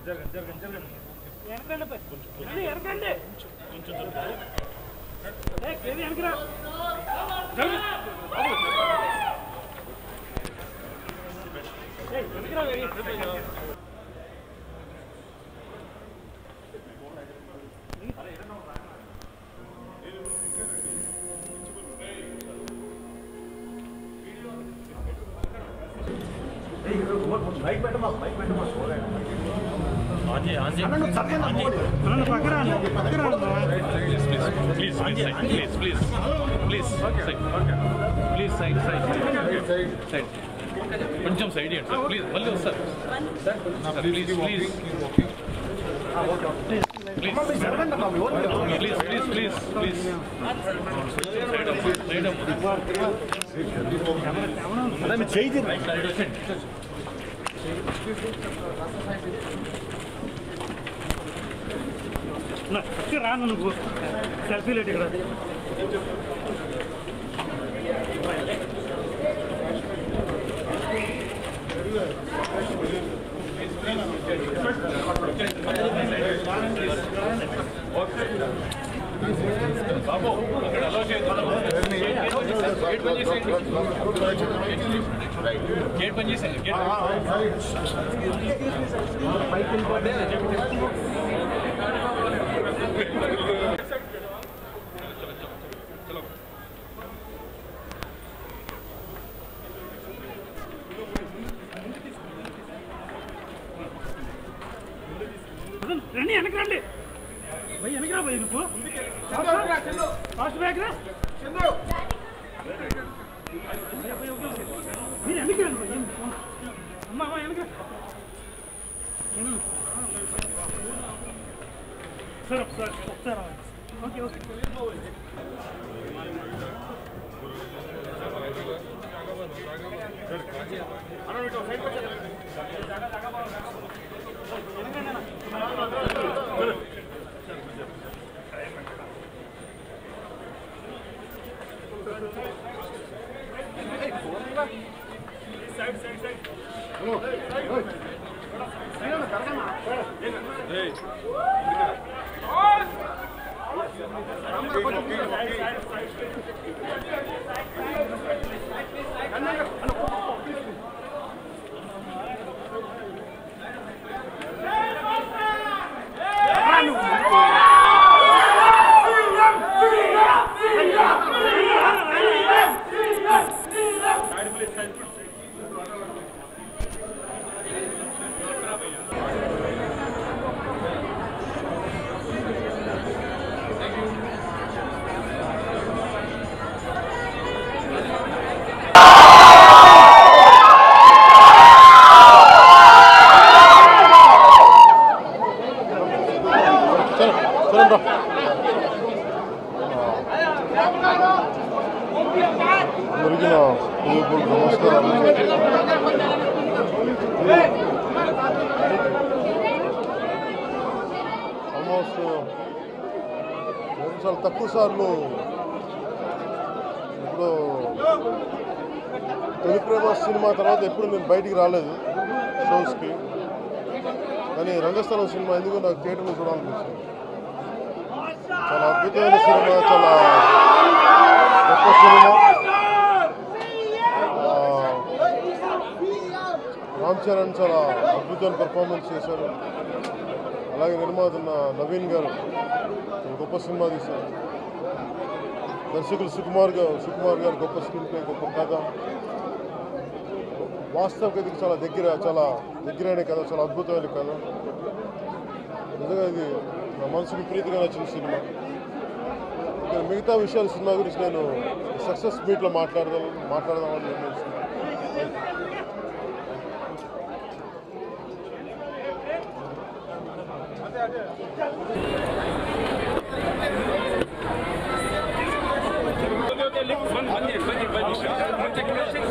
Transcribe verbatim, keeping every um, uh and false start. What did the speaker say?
Bike बैठो मत bike बैठो मत हो रहा है आज आज अन्न सबके ना बोल अन्न पकड़ा ना पकड़ा please please please please please please side side side కొంచెం సైడ్ ఇయ్యండి సార్ ప్లీజ్ మళ్ళీ వస్తారు sir please please please please please please please side up side up అదే మీ చేయి తీయండి సైడ్ వచ్చేయండి నా పక్క రాను నువ్వు సెల్ఫీ లేట్ ఇక్కడ బాబు అక్కడ అలో చేయొద్దు గేట్ బంద్ చేసేయండి గేట్ బంద్ చేసేయండి గేట్ బైక్ చలో రండి వెనక్కి రండి భయ్ వెనక్కి రా భయ్ నువ్వు ఫాస్ట్ బ్యాక్ రా మీరు వెనక్కి రండి భయ్ అమ్మ అమ్మ వెనక్కి సార్ ఒకసారి ఒకసారి okay okay side side side hello ए ఆల్మోస్ట్ చాలా తక్కువ సార్లు ఇప్పుడు తొలి ప్రేమ సినిమా తర్వాత ఎప్పుడు నేను బయటికి రాలేదు షోస్కి, కానీ రంగస్థలం సినిమా ఎందుకు నాకు థియేటర్లో చూడాలనిపించింది. చాలా అద్భుతమైన సినిమా, చాలా గొప్ప సినిమా. రామ్ చరణ్ చాలా అద్భుతమైన పర్ఫార్మెన్స్ చేశారు. అలాగే నిర్మాత నవీన్ గారు గొప్ప సినిమా తీశారు. దర్శకులు సుకుమార్ గారు సుకుమార్ గారు గొప్ప స్క్రీన్ ప్లే, గొప్ప కథ, వాస్తవ కథకి చాలా దగ్గర చాలా దగ్గరైన కథ, చాలా అద్భుతమైన కథ. నిజంగా ఇది నా మనసుకి ప్రీతిగా నచ్చిన సినిమా. మిగతా విషయాల సినిమా గురించి నేను సక్సెస్ మీట్లో మాట్లాడదాం మాట్లాడదామని నిర్ణయించుకున్నాను. One, one minute, one minute, one minute.